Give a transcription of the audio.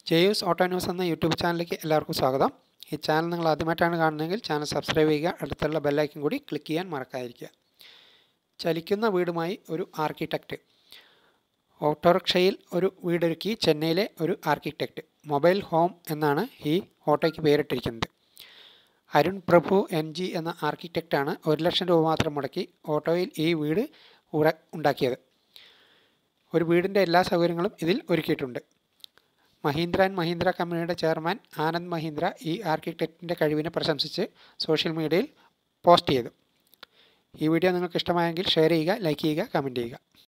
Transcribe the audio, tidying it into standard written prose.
ജെയൂസ് auto news എന്ന YouTube ചാനലിലേക്ക് എല്ലാവർക്കും സ്വാഗതം. ഈ ചാനൽ നിങ്ങൾ ആദ്യമായിട്ടാണ് കാണുന്നതെങ്കിൽ ചാനൽ സബ്സ്ക്രൈബ് ചെയ്യുക, അടുത്തുള്ള ബെല്ലൈക്കൻ കൂടി ക്ലിക്ക് ചെയ്യാൻ മറക്കാതിരിക്കുക. ചലിക്കുന്ന വീടുമായി ഒരു ആർക്കിടെക്റ്റ്. ഓട്ടോറിക്ഷയിൽ ഒരു വീടൊരുക്കി ചെന്നൈയിലെ ഒരു ആർക്കിടെക്റ്റ്. മൊബൈൽ ഹോം എന്നാണ് ഈ ഓട്ടോയ്ക്ക് പേരിട്ടിരിക്കുന്നത്. അരുൺ പ്രഭു NG എന്ന ആർക്കിടെക്റ്റാണ് 1 ലക്ഷം രൂപ മാത്രം മുടക്കി ഓട്ടോയിൽ ഈ വീട് ഉണ്ടാക്കിയത്. ഒരു വീടിൻ്റെ എല്ലാ സൗകര്യങ്ങളും ഇതിൽ ഒരുക്കിയിട്ടുണ്ട്. മഹീന്ദ്ര ആൻഡ് മഹീന്ദ്ര കമ്പനിയുടെ ചെയർമാൻ ആനന്ദ് മഹീന്ദ്ര ഈ ആർക്കിടെക്റ്റിൻ്റെ കഴിവിനെ പ്രശംസിച്ച് സോഷ്യൽ മീഡിയയിൽ പോസ്റ്റ് ചെയ്തു. ഈ വീഡിയോ നിങ്ങൾക്ക് ഇഷ്ടമായെങ്കിൽ ഷെയർ ചെയ്യുക, ലൈക്ക് ചെയ്യുക, കമൻറ്റ് ചെയ്യുക.